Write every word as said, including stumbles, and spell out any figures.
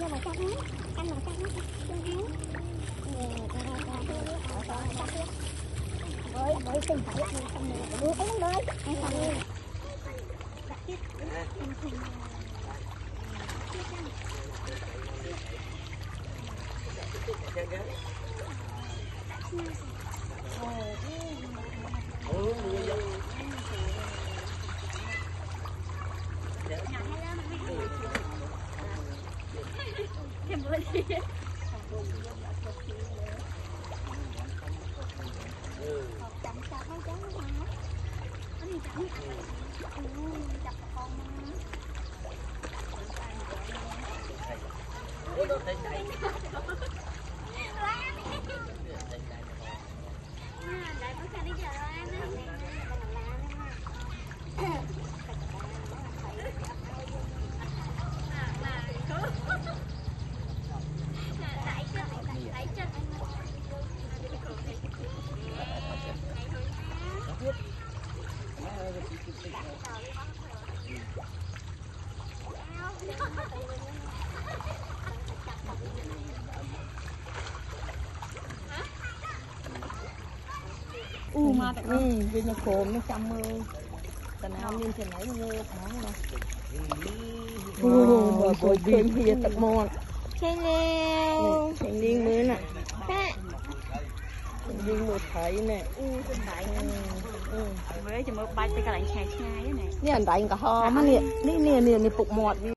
u mà tại ừ vì nhà khổm nó chăm mơ tận nào nhìn trên đấy mơ tháng này u bờ bồi khơi hia tập mòn Chanh leo chanh điên mới nè chanh điên một thấy nè u trên đại ừ mới cho mơ bay tới cái lạnh chai chai này นี่อันใดก็หอมมันเนี่ยนี่เนี่ยเนี่ยนี่ปลุกหมด